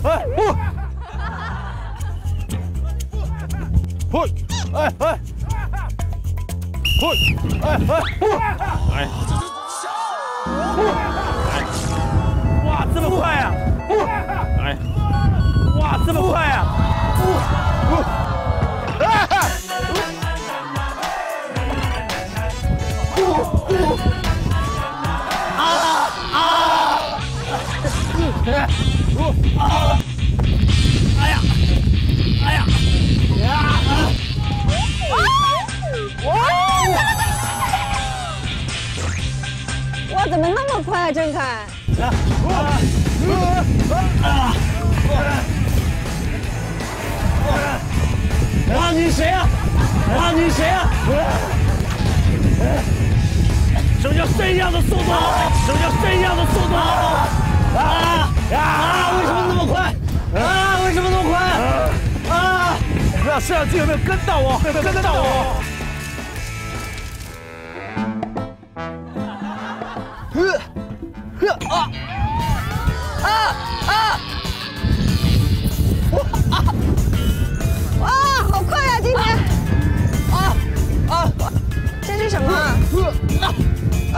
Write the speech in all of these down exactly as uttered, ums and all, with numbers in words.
哎不，嘿，哎哎，嘿，哎哎不，哎，不，哎，哇，这么快啊！不，哎，哇，这么快啊！不，不，哎，不不，啊啊！不啊！ 哎呀！哎呀！呀！ 哇，怎么那么快啊，郑恺？ 哇，你谁啊？哇，你谁啊？什么叫这样的速度？什么叫这样的速度？啊啊！为什么那么快？啊！为什么那么快？啊！不知道摄像机有没有跟到我？有没有跟到我？呵，呵啊啊啊！ 哇，好快啊，今天！ 啊啊！ 这是什么？啊！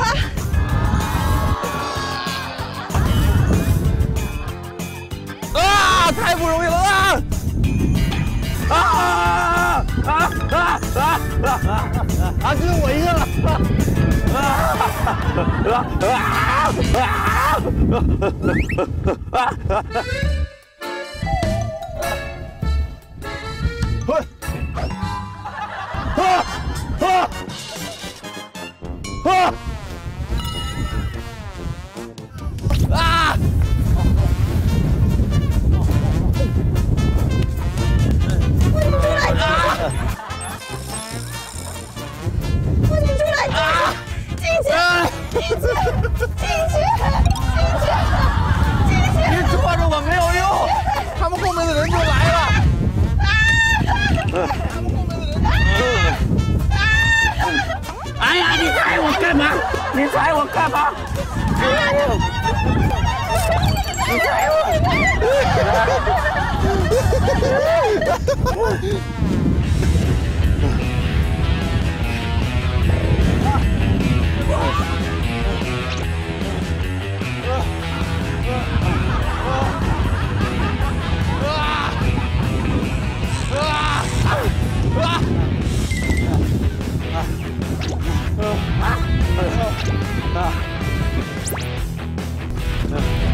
啊！太不容易了啊！啊啊啊啊啊啊！啊，只有我一个了！啊啊啊啊啊！嘿！啊啊啊！啊！ 我你出来！进去！进去！进去！进去！ 你拖着我没有用，他们后面的人就来了。他们后面的人。哎呀，你踩我干嘛？你踩我干嘛？你踩我！ 啊！